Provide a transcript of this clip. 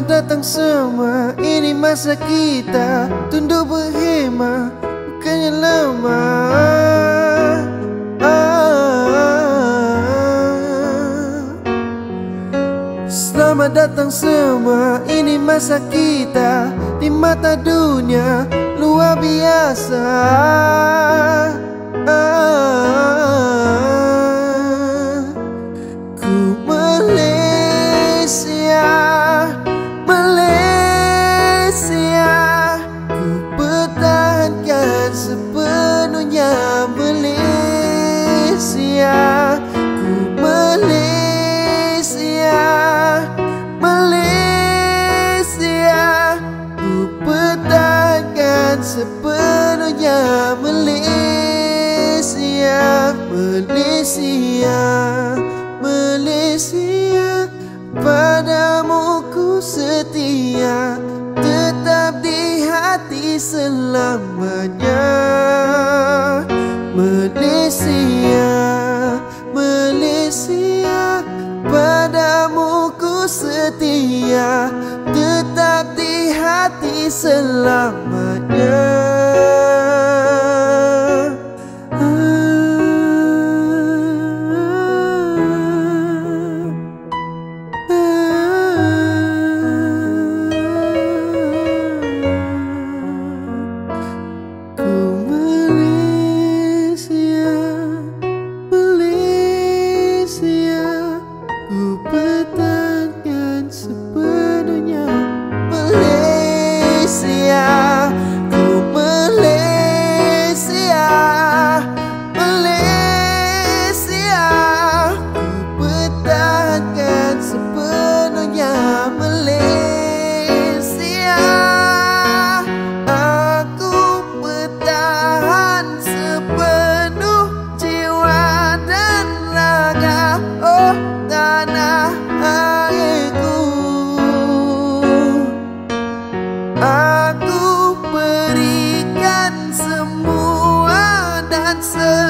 Selamat datang semua, ini masa kita tunduk berhema, bukannya lama. Selamat datang semua, ini masa kita di mata dunia luar biasa. Ku Malaysia, Malaysia, ku pertahankan sepenuhnya Malaysia. Ku Malaysia, Malaysia, ku pertahankan sepenuhnya Malaysia. Malaysia, Malaysia, padamu ku setia, tetap di hati selamanya. Malaysia, Malaysia, padamu ku setia, tetap di hati selamanya. Aku berikan semua dan